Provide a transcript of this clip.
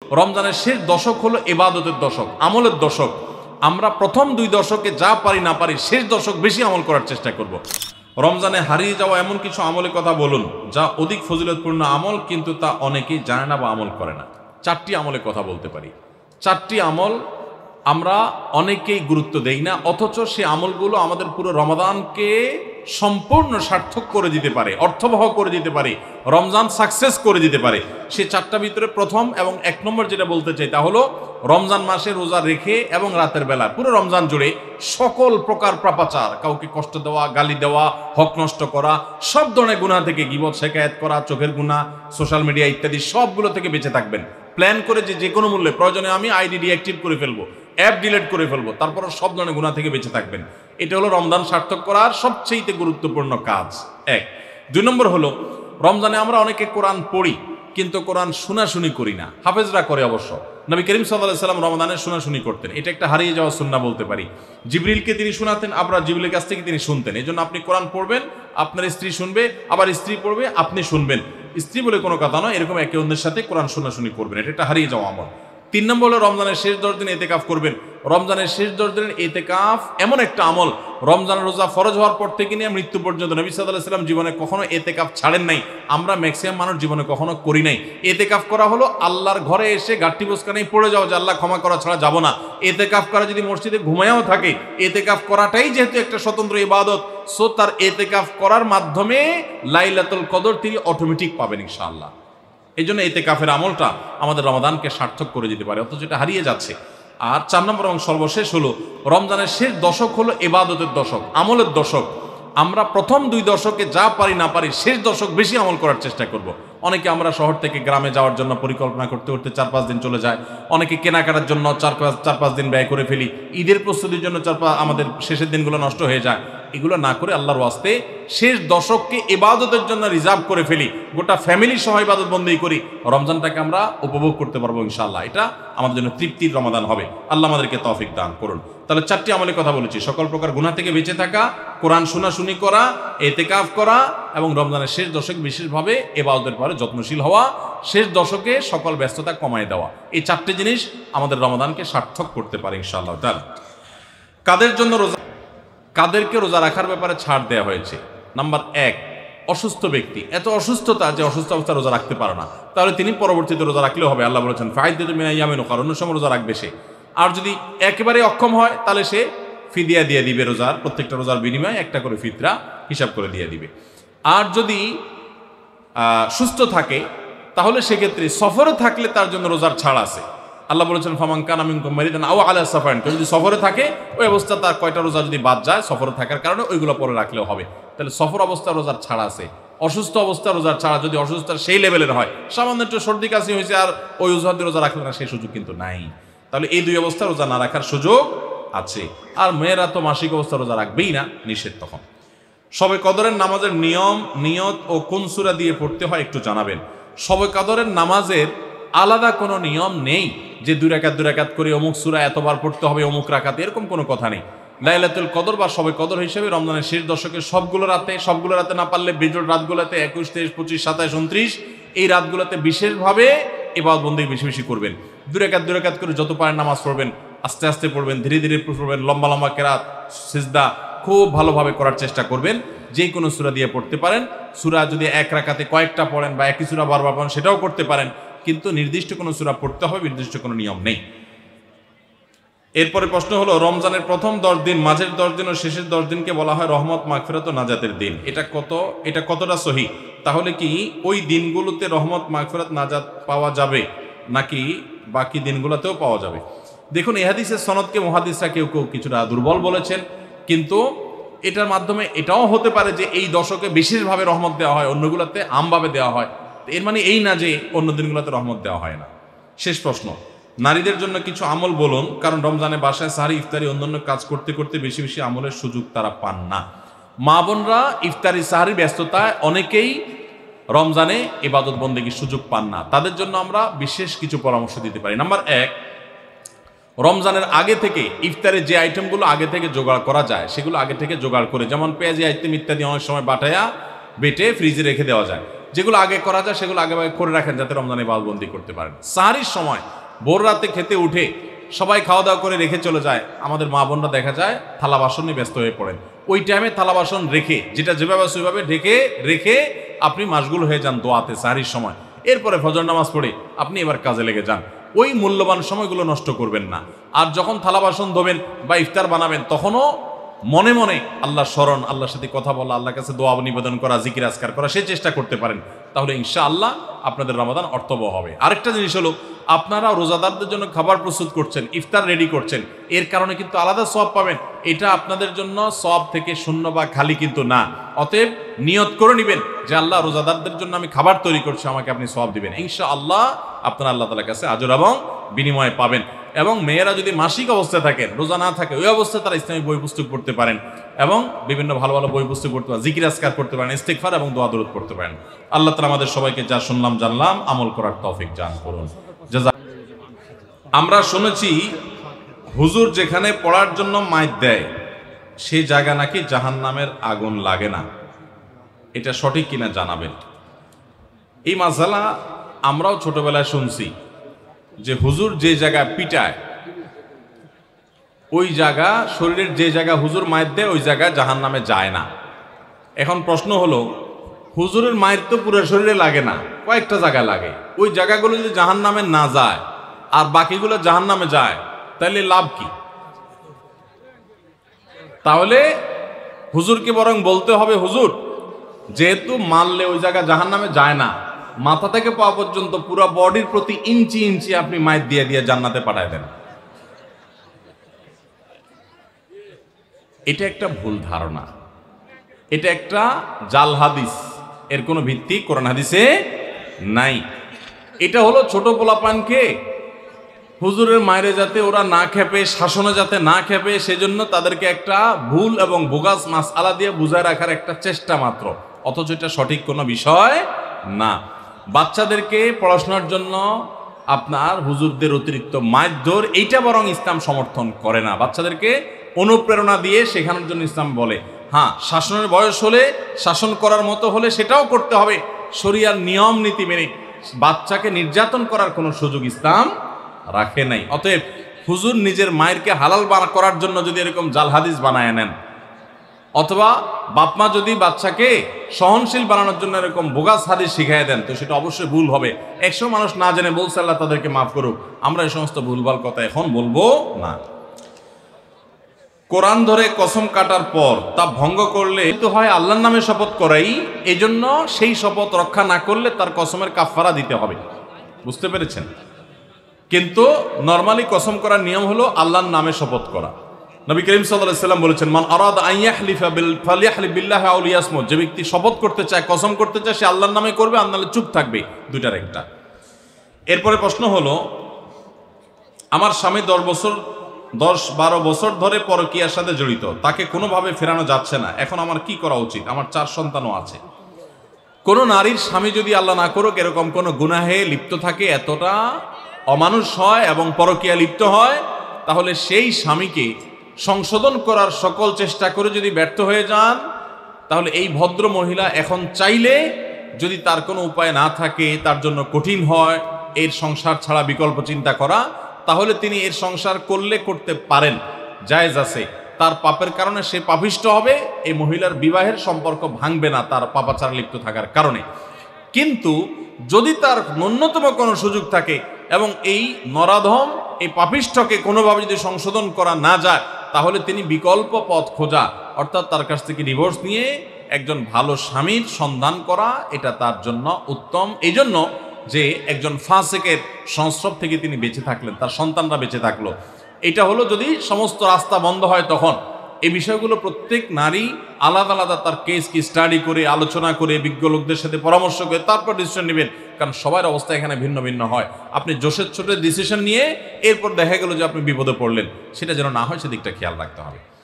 রমজানের শেষ দশক হলো ইবাদতের দশক, আমলের দশক। আমরা প্রথম 2 দশকে যা পারি না পারি, শেষ দশক বেশি আমল করার চেষ্টা করব। রমজানে হারিয়ে যাওয়া এমন কিছু আমলের কথা বলুন যা অধিক ফজিলতপূর্ণ আমল, কিন্তু তা অনেকেই জানে না বা আমল করে না। 4টি আমলের কথা বলতে পারি। 4টি আমল আমরা অনেকেই গুরুত্ব দেই না, অথচ সে আমলগুলো আমাদের পুরো রমাদানকে সম্পূর্ণ সার্থক করে দিতে পারে, অর্থবহ করে দিতে পারে, রমজান সাকসেস করে দিতে পারে। সে 4টার ভিতরে প্রথম এবং 1 নম্বর যেটা বলতে চাই তা হলো রমজান মাসে রোজা রেখে এবং রাতের বেলা পুরো রমজান জুড়ে সকল প্রকার পাপাচার, কাউকে কষ্ট দেওয়া, গালি দেওয়া, হক নষ্ট করা, সব ধরনের গুনাহ থেকে, গীবত শেকায়েত করা, চোখের গুনাহ, সোশ্যাল মিডিয়া ইত্যাদি সবগুলো থেকে বেঁচে থাকবেন। প্ল্যান করে যে কোনো মূল্যে প্রয়োজনে আমি আইডি ডিঅ্যাক্টিভ করে ফেলবো, অ্যাপ ডিলিট করে ফেলবো, তারপর সব ধরনের গুনাহ থেকে বেঁচে থাকবেন। এটা হলো রমজান সার্থক করার সবচেয়ে গুরুত্বপূর্ণ কাজ। 1। 2 নম্বর হলো রমজানে আমরা অনেকে কোরআন পড়ি কিন্তু কোরআন শোনাশুনি করি না। হাফেজরা করে অবশ্য। নবী করিম সাল্লাল্লাহু আলাইহি সাল্লাম রমজানে শোনাশুনি করতেন। এটা একটা হারিয়ে যাওয়া সুন্নাহ বলতে পারি। জিবরিলকে তিনি শোনাতেন, আবার জিবরিলের কাছ থেকে তিনি শুনতেন। এই জন্য আপনি কোরআন পড়বেন, আপনার স্ত্রী শুনবে, আবার স্ত্রী পড়বে, আপনি শুনবেন। স্ত্রী বলে কোনো কথা নয়, এরকম একে অন্যের সাথে কোরআন শোনাশুনি করবেন। এটা একটা হারিয়ে যাওয়া আমল। 3 নম্বর হলো রমজানের শেষ 10 দিন ইতিকাফ করবেন। রমজানের শেষ 10 দিনের ইতিকাফ এমন একটা আমল, রমজান রোজা ফরজ হওয়ার পর থেকে নিয়ে মৃত্যু পর্যন্ত নবী সাল্লাল্লাহু আলাইহি সাল্লাম জীবনে কখনো ইতিকাফ ছাড়েন নাই। আমরা ম্যাক্সিমাম মানুষ জীবনে কখনো করি নাই। ইতিকাফ করা হলো আল্লাহর ঘরে এসে গাঁটটি বসকানেই পড়ে যাও যে আল্লাহ ক্ষমা করা ছাড়া যাব না। ইতিকাফ করা যদি মসজিদে ঘুমায়াও থাকে, ইতিকাফ করাটাই যেহেতু একটা স্বতন্ত্র ইবাদত, সো তার ইতিকাফ করার মাধ্যমে লাইলাতুল কদর তিনি অটোমেটিক পাবেন ইনশাআল্লাহ। এই জন্য ইতিকাফের আমলটা আমাদের রমাদানকে সার্থক করে দিতে পারে, অথচ এটা হারিয়ে যাচ্ছে। আর 4 নম্বর এবং সর্বশেষ হলো রমজানের শেষ দশক হলো ইবাদতের দশক, আমলের দশক। আমরা প্রথম 2 দশকে যা পারি না পারি, শেষ দশক বেশি আমল করার চেষ্টা করব। অনেকে আমরা শহর থেকে গ্রামে যাওয়ার জন্য পরিকল্পনা করতে করতে 4-5 দিন চলে যায়। অনেকে কেনাকাটার জন্য 4-5 দিন ব্যয় করে ফেলি। ঈদের প্রস্তুতির জন্য আমাদের শেষের দিনগুলো নষ্ট হয়ে যায়। এগুলো না করে আল্লাহর ওয়াস্তে শেষ দশককে ইবাদতের জন্য রিজার্ভ করে ফেলি, গোটা ফ্যামিলি সহ ইবাদত বন্দেগী করি, রমজানটাকে আমরা উপভোগ করতে পারবো ইনশাআল্লাহ। এটা আমাদের জন্য তৃপ্তির রমাদান হবে। আল্লাহ আমাদেরকে তৌফিক দান করুন। তাহলে 4টি আমলের কথা বলেছি, সকল প্রকার গুনাহ থেকে বেঁচে থাকা, কোরআন শোনাশুনি করা, ইতিকাফ করা এবং রমজানের শেষ দশক বিশেষভাবে ইবাদতের পরে যত্নশীল হওয়া, শেষ দশকে সকল ব্যস্ততা কমায় দেওয়া। এই 4টি জিনিস আমাদের রমাদানকে সার্থক করতে পারে ইনশাআল্লাহ তাআলা। কাদেরকে রোজা রাখার ব্যাপারে ছাড় দেওয়া হয়েছে? নাম্বার 1, অসুস্থ ব্যক্তি। এত অসুস্থতা যে অসুস্থ অবস্থা রোজা রাখতে পারে না, তাহলে তিনি পরবর্তীতে রোজা রাখলেও হবে। আল্লাহ বলেছেন ফাইদাতুম মিন আইয়ামিন উখর, অন্য সময় রোজা রাখবে সে। আর যদি একেবারে অক্ষম হয় তাহলে সে ফিদিয়া দিয়ে দিবে, রোজার প্রত্যেকটা রোজার বিনিময়ে একটা করে ফিতরা হিসাব করে দিয়ে দিবে। আর যদি সুস্থ থাকে তাহলে সেক্ষেত্রে সফরে থাকলে তার জন্য রোজার ছাড় আছে। আল্লাহ বলেছেন ফামান কানা মিনকুম মারিদান আও আলা সাফারিন, কেউ যদি সফরে থাকে ওই অবস্থা তার কয়টা রোজা যদি বাদ যায় সফরে থাকার কারণে, ওইগুলো পরে রাখলেও হবে। তাহলে সফর অবস্থা রোজার ছাড় আছে। অসুস্থ অবস্থা রোজার ছাড়া, যদি অসুস্থতার সেই লেভেলের হয়, সামান্য একটু সর্দি কাশি হয়েছে আর ওই অজুহাতে রোজা রাখলে না, সেই সুযোগ কিন্তু নাই। তাহলে এই 2 অবস্থা রোজা না রাখার সুযোগ আছে। আর মেয়েরা তো মাসিক অবস্থা রোজা রাখবেই না, নিষেধ তখন। শবে কদরের নামাজের নিয়ম, নিয়ত ও কোন সূরা দিয়ে পড়তে হয় একটু জানাবেন। শবে কদরের নামাজের আলাদা কোনো নিয়ম নেই যে 2 রাকাত করে অমুক সূরা এতবার পড়তে হবে অমুক রাকাতে, এরকম কোনো কথা নেই। লাইলাতুল কদর বা শবে কদর হিসেবে রমজানের শেষ দশকের সবগুলো রাতে না পারলে বিজোড় রাতগুলোতে 21, 23, 25, 27, 29 এই রাতগুলোতে বিশেষভাবে ইবাদত বন্দেগী বেশি বেশি করবেন। 2 রাকাত করে যত পারেন নামাজ পড়বেন, আস্তে আস্তে পড়বেন, ধীরে ধীরে পড়বেন, লম্বা লম্বা কেরাত, সিজদা খুব ভালোভাবে করার চেষ্টা করবেন। যে কোনো সূরা দিয়ে পড়তে পারেন। সূরা যদি 1 রাকাতে কয়েকটা পড়েন বা একই সূরা বারবার পড়েন সেটাও করতে পারেন, কিন্তু নির্দিষ্ট কোনো সূরা পড়তে হবে, নির্দিষ্ট কোনো নিয়ম নেই। এরপরে প্রশ্ন হলো রমজানের প্রথম 10 দিন, মাঝের 10 দিন ও শেষের 10 দিনকে বলা হয় রহমত, মাগফিরাত ও নাজাতের দিন। এটা কতটা সহিহ? তাহলে কি ওই দিনগুলোতে রহমত, মাগফিরাত, নাজাত পাওয়া যাবে নাকি বাকি দিনগুলোতেও পাওয়া যাবে? দেখুন, এই হাদিসের সনদকে মুহাদ্দিসরা কেউ কিছুটা দুর্বল বলেছেন, কিন্তু এটার মাধ্যমে এটাও হতে পারে যে এই দশকে বিশেষভাবে রহমত দেওয়া হয়, অন্যগুলোতে আমভাবে দেওয়া হয়। এর মানে এই না যে অন্য দিনগুলোতে রহমত দেওয়া হয় না। শেষ প্রশ্ন, নারীদের জন্য কিছু আমল বলুন, কারণ রমজানে বাসায় সাহারি, ইফতারি, অন্যান্য কাজ করতে করতে বেশি বেশি আমলের সুযোগ তারা পান না। মা বোনরা ইফতারি সাহারি ব্যস্ততায় অনেকেই রমজানে ইবাদত বন্দেগীর সুযোগ পান না, তাদের জন্য আমরা বিশেষ কিছু পরামর্শ দিতে পারি। নাম্বার 1, রমজানের আগে থেকে ইফতারের যে আইটেমগুলো আগে থেকে জোগাড় করা যায় সেগুলো আগে থেকে জোগাড় করে, যেমন পেঁয়াজি আইটেম ইত্যাদি অনেক সময় বেটে ফ্রিজে রেখে দেওয়া যায়। যেগুলো আগে করা যায় সেগুলো আগে করে রাখেন যাতে রমজানে ইবাদতবন্দি করতে পারেন। সাহারির সময় ভোর রাতে খেতে উঠে সবাই খাওয়া দাওয়া করে রেখে চলে যায়, আমাদের মা বোনরা দেখা যায় থালা বাসন নিয়ে ব্যস্ত হয়ে পড়েন। ওই টাইমে থালা বাসন রেখে, যেটা যেভাবে সেভাবে ঢেকে রেখে আপনি মাশগুল হয়ে যান দোয়াতে সাহরির সময়। এরপরে ফজর নামাজ পড়ে আপনি এবার কাজে লেগে যান। ওই মূল্যবান সময়গুলো নষ্ট করবেন না। আর যখন থালা বাসন ধোবেন বা ইফতার বানাবেন, তখনও মনে মনে আল্লাহর স্মরণ, আল্লাহর সাথে কথা বলা, আল্লাহর কাছে দোয়া নিবেদন করা, জিকির আজকার করা, সে চেষ্টা করতে পারেন। তাহলে ইনশাআল্লাহ আপনাদের রমাদান অর্থবহ হবে। আরেকটা জিনিস হলো, আপনারা রোজাদারদের জন্য খাবার প্রস্তুত করছেন, ইফতার রেডি করছেন, এর কারণে কিন্তু আলাদা সওয়াব পাবেন। এটা আপনাদের জন্য সওয়াব থেকে শূন্য বা খালি কিন্তু না। অতএব নিয়ত করে নেবেন যে আল্লাহ, রোজাদারদের জন্য আমি খাবার তৈরি করছি, আমাকে আপনি সওয়াব দিবেন। ইনশাআল্লাহ আপনারা আল্লাহ তাআলার কাছে আজর এবং বিনিময় পাবেন। এবং মেয়েরা যদি মাসিক অবস্থায় থাকেন, রোজা না থাকে, ওই অবস্থায় তারা ইসলামিক বই পুস্তক পড়তে পারেন এবং বিভিন্ন ভালো ভালো বই পুস্তক পড়তে পারেন, জিকির আজকার করতে পারেন, ইস্তিগফার এবং দোয়া দরুদ পড়তে পারেন। আল্লাহ তাআলা আমাদের সবাইকে যা শুনলাম জানলাম আমল করার তৌফিক দান করুন। আমরা শুনেছি হুজুর যেখানে পড়ার জন্য মাইক দেয় সেই জায়গা নাকি জাহান্নামের আগুন লাগে না। এটা সঠিক কিনা জানাবেন। এই মাসালা আমরাও ছোটবেলায় শুনছি যে হুজুর যে জায়গা পিটায়, ওই জায়গা, শরীরের যে জায়গা হুজুর মায়ের দেয় ওই জায়গা জাহান্নামে যায় না। এখন প্রশ্ন হলো, হুজুরের মায়ের তো পুরো শরীরে লাগে না, কয়েকটা জায়গায় লাগে। ওই জায়গাগুলো যদি জাহান্নামে না যায় আর বাকিগুলো জাহান্নামে যায়, তাহলে লাভ কি? তাহলে হুজুরকে বরং বলতে হবে, হুজুর যেহেতু মারলে ওই জায়গা জাহান্নামে যায় না, মাথা থেকে পা পর্যন্ত পুরো বডির প্রতি ইঞ্চি ইঞ্চি আপনি মাইর দিয়ে দিয়ে জান্নাতে পাঠায় দেন। এটা একটা ভুল ধারণা, এটা একটা জাল হাদিস, এর কোনো ভিত্তি কোরআন হাদিসে নাই। এটা হলো ছোট পোলাপানকে হুজুরের মায়েরে যাতে ওরা না খেপে, শাসনে যাতে না খেপে, সেজন্য তাদেরকে একটা ভুল এবং বোগাস মাসআলা দিয়ে বুঝায় রাখার একটা চেষ্টা মাত্র। অথচ এটা সঠিক কোনো বিষয় না। বাচ্চাদেরকে পড়াশোনার জন্য আপনার হুজুরদের অতিরিক্ত মারধর, এইটা বরং ইসলাম সমর্থন করে না। বাচ্চাদেরকে অনুপ্রেরণা দিয়ে শেখানোর জন্য ইসলাম বলে, হ্যাঁ শাসনের বয়স হলে, শাসন করার মতো হলে সেটাও করতে হবে শরিয়ার নিয়ম নীতি মেনে। বাচ্চাকে নির্যাতন করার কোনো সুযোগ ইসলাম রাখে নাই। অতএব হুজুর নিজের মায়েরকে হালাল করার জন্য যদি এরকম জাল হাদিস বানায় নেন, অথবা বাপমা যদি বাচ্চাকে সহনশীল বানানোর জন্য এরকম বোগাস হাদিস শিখাই দেন, তো সেটা অবশ্যই ভুল হবে। 100 মানুষ না জেনে বলছে, আল্লাহ তাদেরকে মাফ করুক। আমরা এই সমস্ত ভুলভাল কথা এখন বলবো না। কোরআন ধরে কসম কাটার পর তা ভঙ্গ করলে তো হয় আল্লাহর নামে শপথ করাই, এজন্য সেই শপথ রক্ষা না করলে তার কসমের কাফারা দিতে হবে। বুঝতে পেরেছেন? কিন্তু নরমালি কসম করার নিয়ম হলো আল্লাহর নামে শপথ করা। নবী করিম সাল্লাল্লাহু আলাইহি ওয়াসাল্লাম বলেছেন, মান আরাদা আন ইয়াহলিফা ফালইয়াহলিফ বিল্লাহি আও লিয়াসমুত। যে ব্যক্তি শপথ করতে চায়, কসম করতে চায়, সে আল্লাহর নামে করবে, আর নাহলে চুপ থাকবে। দুইটার একটা। এরপরে প্রশ্ন হলো, আমার স্বামী 10-12 বছর ধরে পরকীয়ার সাথে জড়িত, তাকে কোনোভাবে ফেরানো যাচ্ছে না, এখন আমার কি করা উচিত? আমার 4 সন্তানও আছে। কোন নারীর স্বামী যদি আল্লাহ না করুক এরকম কোন গুনাহে লিপ্ত থাকে, এতটা অমানুষ হয় এবং পরকীয়া লিপ্ত হয়, তাহলে সেই স্বামীকে সংশোধন করার সকল চেষ্টা করে যদি ব্যর্থ হয়ে যান, তাহলে এই ভদ্র মহিলা এখন চাইলে, যদি তার কোনো উপায় না থাকে, তার জন্য কঠিন হয় এর সংসার ছাড়া বিকল্প চিন্তা করা, তাহলে তিনি এর সংসার করতে পারেন, জায়েজ আছে। তার পাপের কারণে সে পাপিষ্ট হবে, এই মহিলার বিবাহের সম্পর্ক ভাঙবে না তার পাপাচার লিপ্ত থাকার কারণে। কিন্তু যদি তার ন্যূনতম কোনো সুযোগ থাকে এবং এই নরাধম, এই পাপিষ্ঠকে কোনোভাবে যদি সংশোধন করা না যায়, তাহলে তিনি বিকল্প পথ খোঁজা, অর্থাৎ তার কাছ থেকে ডিভোর্স নিয়ে একজন ভালো স্বামীর সন্ধান করা, এটা তার জন্য উত্তম। এই জন্য যে একজন ফাসিকের সংস্রব থেকে তিনি বেঁচে থাকলেন, তার সন্তানরা বেঁচে থাকলো। এটা হলো যদি সমস্ত রাস্তা বন্ধ হয় তখন। এই বিষয়গুলো প্রত্যেক নারী আলাদা আলাদা তার কেস কি স্টাডি করে, আলোচনা করে, বিজ্ঞ লোকদের সাথে পরামর্শ করে তারপর ডিসিশন নেবেন, কারণ সবার অবস্থা এখানে ভিন্ন ভিন্ন হয়। আপনি জোশের ছোট ডিসিশন নিয়ে এরপর দেখা গেল যে আপনি বিপদে পড়লেন, সেটা যেন না হয় সেদিকটা খেয়াল রাখতে হবে।